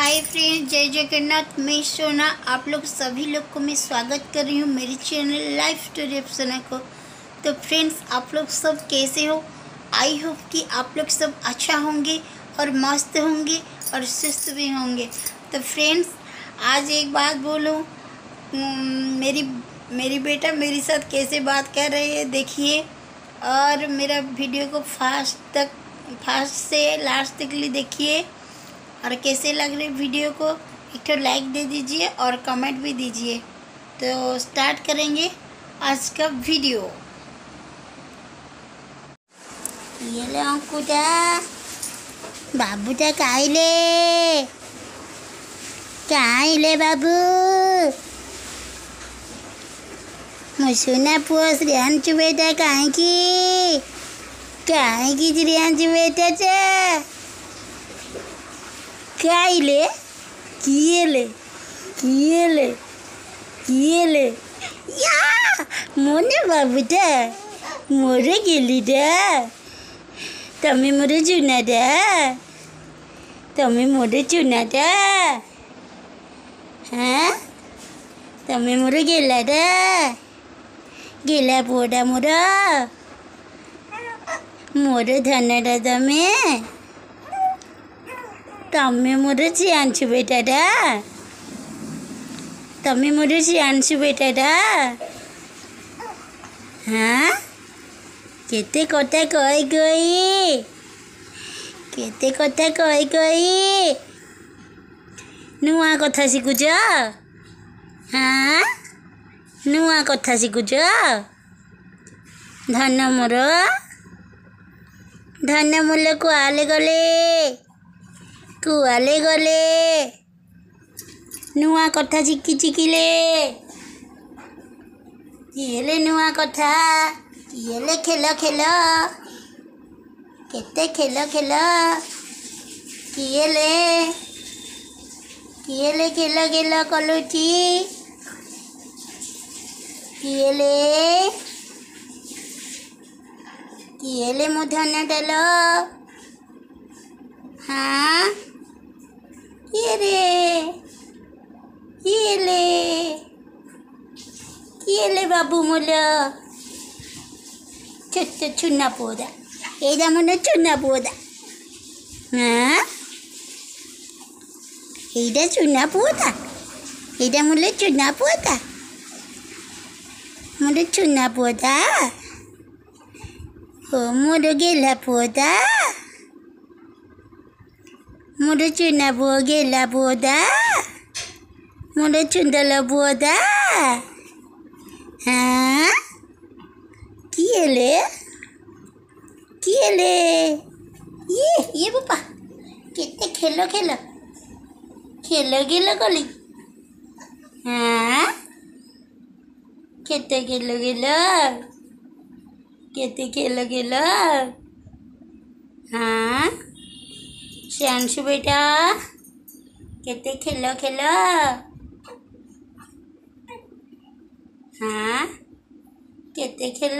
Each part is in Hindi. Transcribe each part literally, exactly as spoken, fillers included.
हाय फ्रेंड्स, जय जगन्नाथ। मैं सोना आप लोग सभी लोग को मैं स्वागत कर रही हूँ मेरे चैनल लाइफ स्टोरी ऑफ सोना को। तो फ्रेंड्स, आप लोग सब कैसे हो? आई होप कि आप लोग सब अच्छा होंगे और मस्त होंगे और सुस्त भी होंगे। तो फ्रेंड्स, आज एक बात बोलूँ, मेरी मेरी बेटा मेरे साथ कैसे बात कर रही है देखिए, और मेरा वीडियो को फास्ट तक फास्ट से लास्ट तक लिए देखिए। और कैसे लग रहे वीडियो को एक तो लाइक दे दीजिए और कमेंट भी दीजिए। तो स्टार्ट करेंगे आज का वीडियो। ये ले अंकुटा, बाबूटा काइले काइले बाबू मुसुना पुआ श्रेयांशु बेटा कहीं की कहीं की श्रेयांशु बेटा चा काइले किएले किएले किएले या मोने बाबूटा मोरे गेलीटा तमे मोरे चुनाटा तमे मोरे चुनाटा हाँ तमे मोरे गेलाटा गेला पुआटा मोर मोर धनटा तमे तमे मोर श्रेयांशु बेटाटा तमे मोर श्रेयांशु बेटाटा हाँ केते कथा कही कही केते कथा कही कही नुआ कथा शिखुच हाँ नुआ कथा शिखुच धन मोर धन मूल कुआले गले कुआले गले नुआ कथा शिखी शिखिले किएले नुआ कथा किएले खेल खेल केते खेल खेल किएले किएले खेल खेल कलुची किएले किएले मो धन डाल हाँ किए रे किएले किएले बाबू मोल छोट चुना पोदा एदा मन चुना पोदा हाँ एदा चुना पोदा एदा मोल चुना पोदा मोर चुना पोदा ओ मोर गेला पोदा मोर चुना पुआ गेला पोदा मोर चुंदल पोदा हाँ किएले किएले ये ये पापा केते खेल खेल खेल गेल गली हाँ केते खेल गेल केते खेल गेल हाँ श्रेयांशु बेटा केते खेल खेल हाँ केते खेल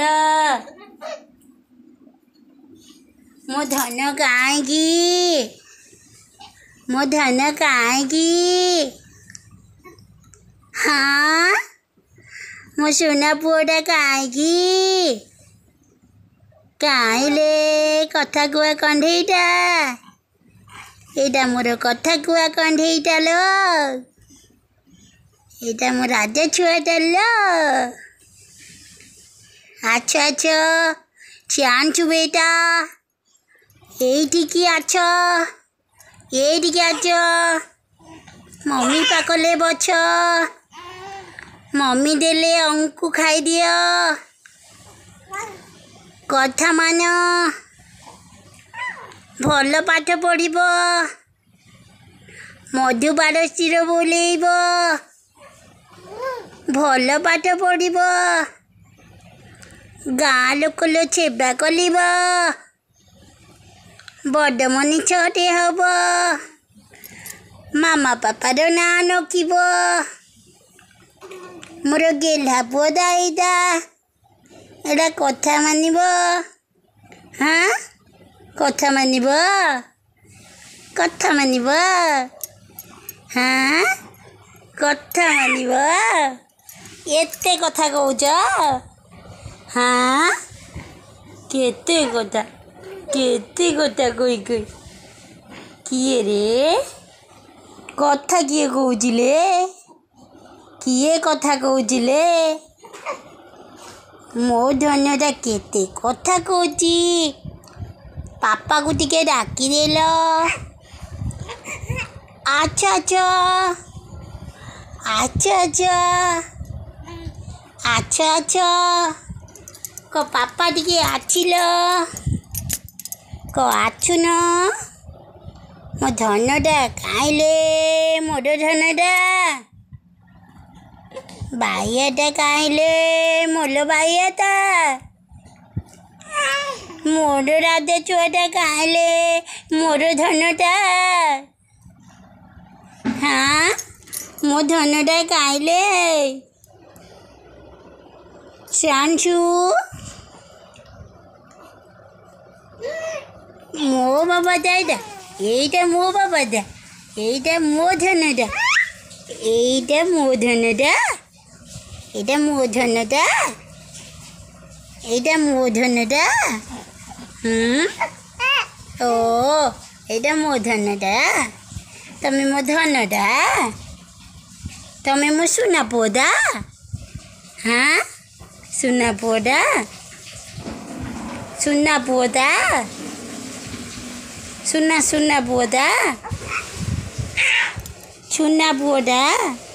मो धन काईगी मो धन काईगी हाँ मो सोना पुआटा काईगी काईले कथा कुआ कंढेईटा एटा मोर कथा कुआ कंढेईटा लो एटा मोर राजा छुआटा लो अच्छा अच्छा श्रेयांशु बेटा एइटिकी आछ एइटिकी आछ मम्मी पाखले बछ मम्मी देले अंकु खाई दियो कथा मान भल पाठ पढ़िब मधुबारशीर बोलेइब भल पाठ पढ़िब गाँ लोक लो सेवा कलिब बड़ मनीषटे हब मामा पापार ना नकिब मोर गेला पोदा एटा एटा कथा मानिब हाँ कथा मानिब कथा मानिब हाँ कथा मानिब एते कथा कौच हाँ केते कथा केते कथा कई कई किए रे कथा किए कौचिले किए कथा कौचिले मो धन्यटा केते कथा कौची पापा को टिके डाकी देल अच्छा अच्छा अच्छा अच्छा अच्छा अच्छा को पापा टिके आछिल को आछुन मो धनटा खाइले मोर धनटा बाइयाटा खाइले मोर बाइयाटा मोर राधे छुआटा खाइले मोर धनटा हाँ मो धनटा खाइले शांशु मो बाबाटा एटा एटा मो बाबाटा एटा मो धनटा एटा मो धनटा एटा मो धनटा एटा मो धनटा हम्म ओ एटा मो धनटा तमे मो धनटा तमे मो सुना पोदा हाँ सुना पोदा सुना पोदा सुना सुना पोदा सुना पोदा